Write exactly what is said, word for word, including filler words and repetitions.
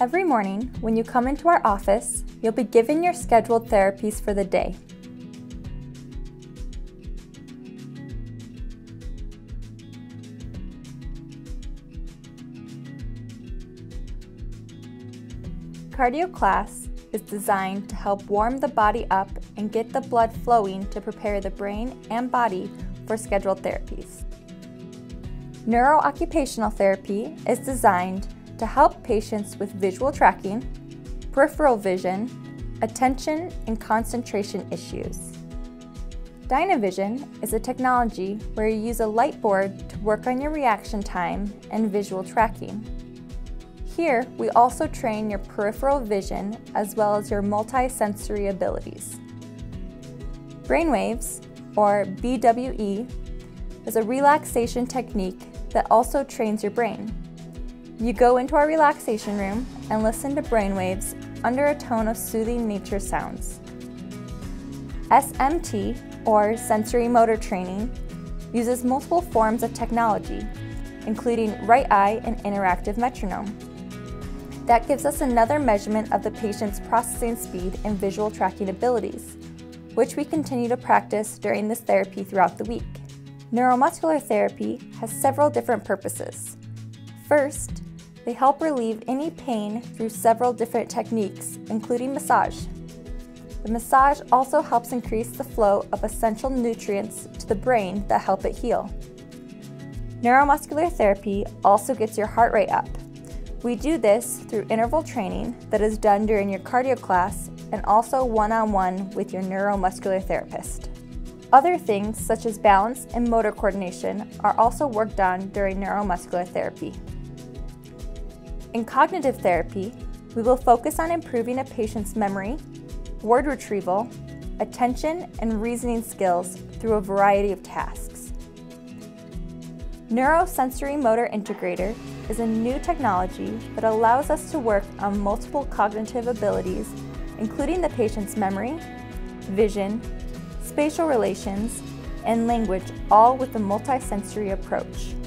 Every morning, when you come into our office, you'll be given your scheduled therapies for the day. Cardio class is designed to help warm the body up and get the blood flowing to prepare the brain and body for scheduled therapies. Neurooccupational therapy is designed to help patients with visual tracking, peripheral vision, attention, and concentration issues. Dynavision is a technology where you use a light board to work on your reaction time and visual tracking. Here, we also train your peripheral vision as well as your multi-sensory abilities. Brainwaves, or B W E, is a relaxation technique that also trains your brain. You go into our relaxation room and listen to brainwaves under a tone of soothing nature sounds. S M T, or sensory motor training, uses multiple forms of technology, including right eye and interactive metronome. That gives us another measurement of the patient's processing speed and visual tracking abilities, which we continue to practice during this therapy throughout the week. Neuromuscular therapy has several different purposes. First, they help relieve any pain through several different techniques, including massage. The massage also helps increase the flow of essential nutrients to the brain that help it heal. Neuromuscular therapy also gets your heart rate up. We do this through interval training that is done during your cardio class and also one-on-one with your neuromuscular therapist. Other things such as balance and motor coordination are also worked on during neuromuscular therapy. In cognitive therapy, we will focus on improving a patient's memory, word retrieval, attention, and reasoning skills through a variety of tasks. Neurosensory Motor Integrator is a new technology that allows us to work on multiple cognitive abilities, including the patient's memory, vision, spatial relations, and language, all with a multisensory approach.